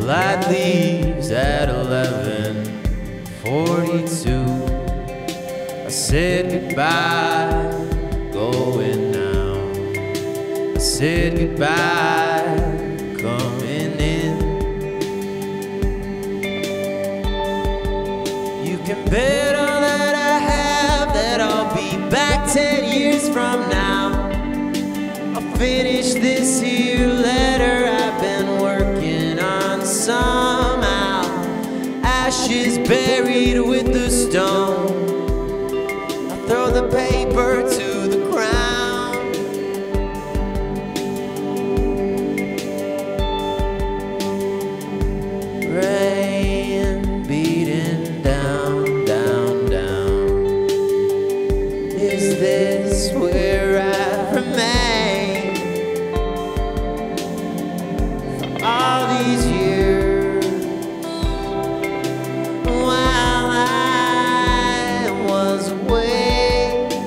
Light leaves at 11:42. I said goodbye, going now. I said goodbye, coming in. You can bet all that I have that I'll be back 10 years from now. I'll finish this here letter I've been working on somehow. Ashes buried with the stone. I throw the paper to the ground. Rain beating down, down, down. Is this where I remain for all these years while I was away?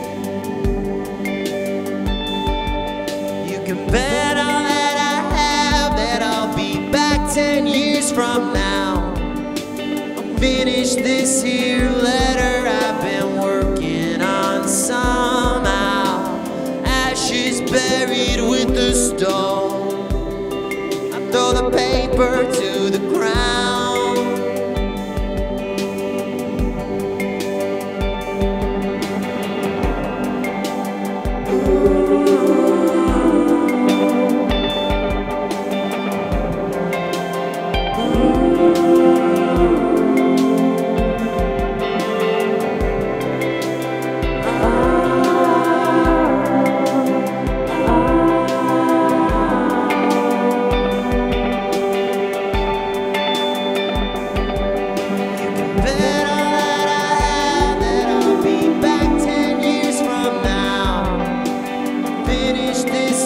You can bet all that I have that I'll be back 10 years from now. I'll finish this here letter I've been working on somehow. Ashes buried with the stone. I throw the paper to the ground. Bet all that I have that I'll be back 10 years from now. Finish this